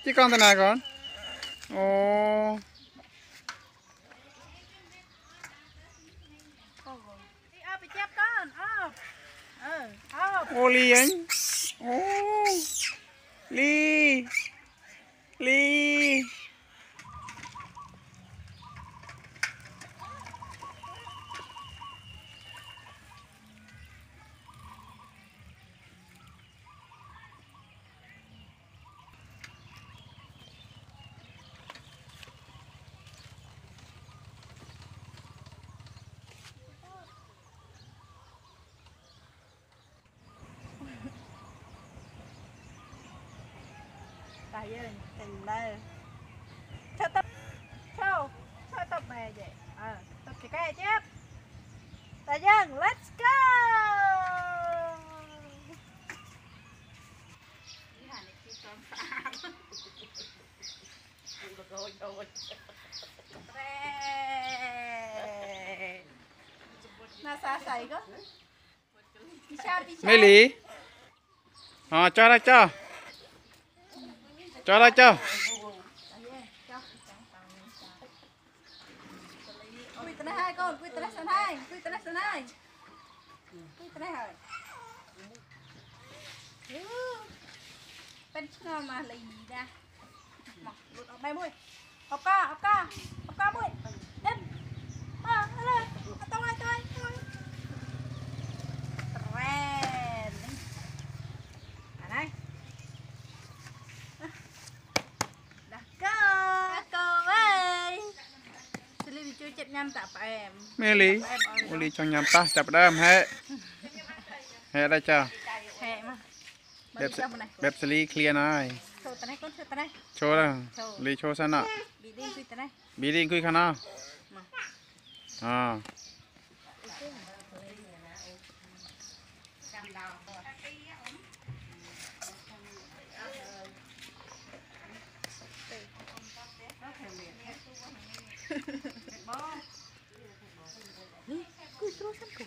chứ con thế nào con? Ồ. Bị chép con. Ô Ly anh. Ô. Ly. Ly. Tại vì tình đây. Cho tập này vậy. Tập chỉ cái chép. Tại dân, let's go. Nasa say ko. Mê Lý. Cho đây cho. Cho đây cho. Quy tận hai con, quy tận sân hai, quy tận sân hai. Quy tận hai. Bên trong mà lấy ra. Mặc lụt ở đây mui. Học ca mui. Em. Đây. Tao ơi. Ren. Này. Đã cô ơi. Sẽ đi chơi chết nhăn tạp em. Mê Lý. Ô Ly cho nhầm ta chập đơm hệ. Hệ đây cho. Hệ mà. Bếp xử lý clear này. Show tận này. Cho đó. Ly cho sao nọ. Bị đi quy tận này. Bí đi quy khả nào. Cui terus aku.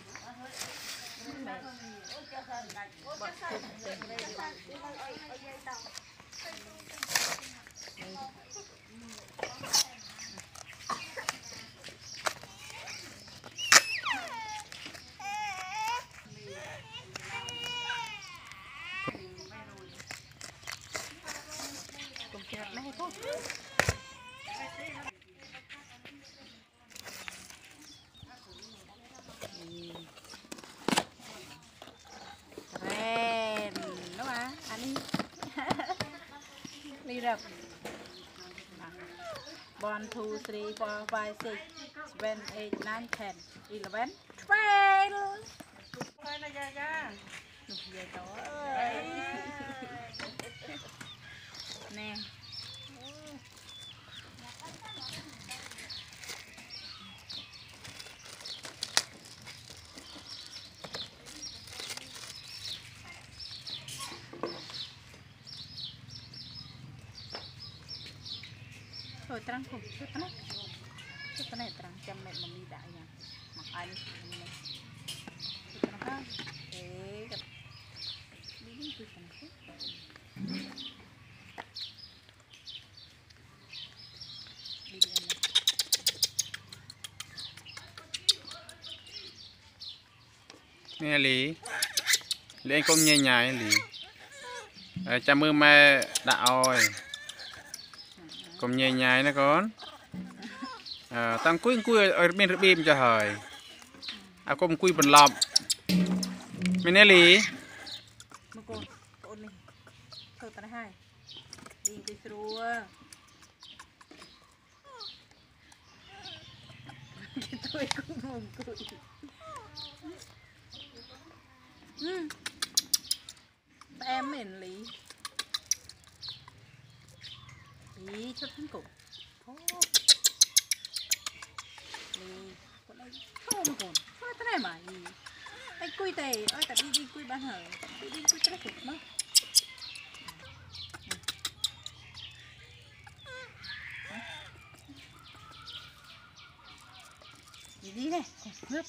Keren, đúng không? Anh đi được. 1, 2, 3, 4, 5, 6, 7, 8, 9, 10, 11, 12. Đây là ra. Về đó. Nè. Thôi terang kok, chút này terang chăm mẹ mà đi đại nha, mặc ai đi terang ha, gặp đi chút này đi đi Mê Lý. Lý anh cũng nhẹ nhàng Lý. Chào mừng mẹ đạo rồi. Cũng nhẹ nhàng nè con. Tăng cùi ở bên bìm cho hời. Cũng cùi bẩn lọm. Mình nè Lý. mà con này, thở tay hai, đi đi xua, tôi cũng buồn cười. Em mình Lý cho thằng cổ Lý con này thô mà còn thôi thế này mà anh cùi tề ơi tại đi cùi bán hở đi cùi cái cục mất đi này nước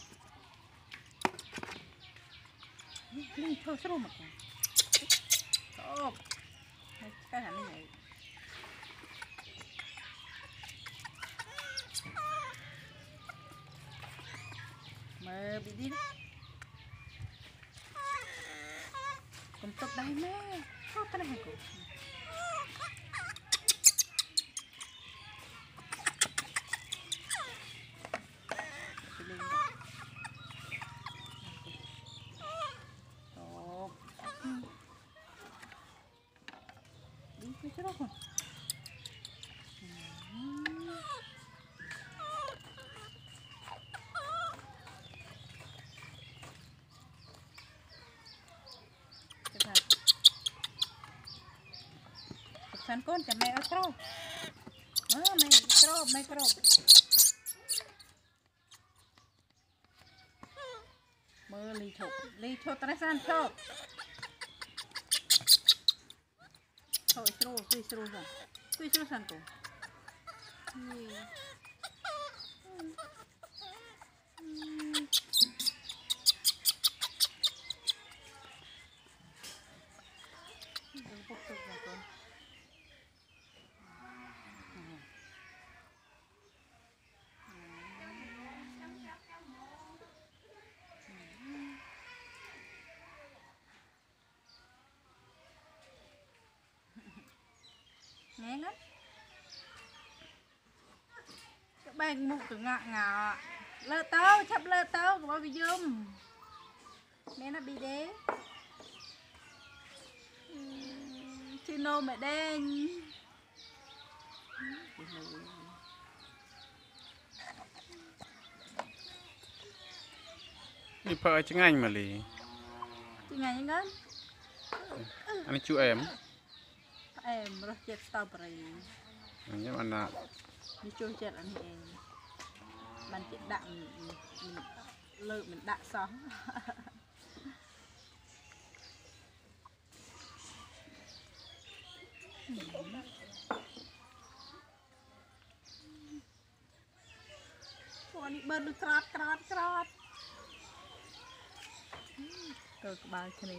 Lý thôi sao mà còn cái hẳn này bị đi đấy. Cùng tục đây mẹ. Có cái này cũng. Đi cái chỗ đó không? San con chả mẹ ở trâu, mẹ trâu, mơ ly thục tay san thô, thôi trâu quy trâu san cô, nghe lắm, các bạn một từ ngọ lơ tao chấp lơ tao của bao cái zoom, mẹ nó bị đế, chino mẹ đen. Đi phơi chứ anh mà lì. Chứ ngày những cái. Anh chú em. Em rất chết strawberry. Nhưng mà là đi chơi chết anh em. Mình chết đạm lợn mình đạm sống. Con đi bơi được cọt. Rồi cái bao kia.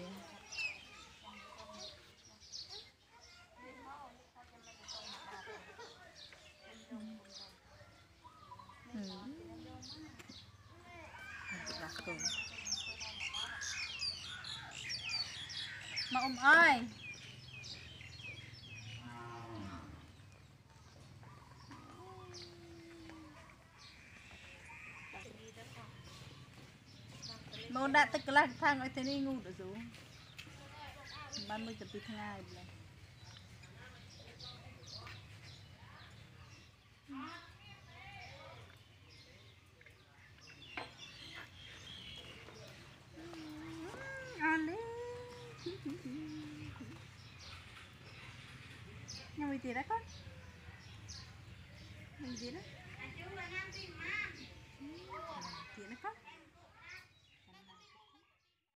Mà ông ơi, mà đã tất cả thang ở thế này ngủ được rồi, 30 tập thang ai vậy? Nhưng mà gì đấy con? Gì đấy? Gì đấy con?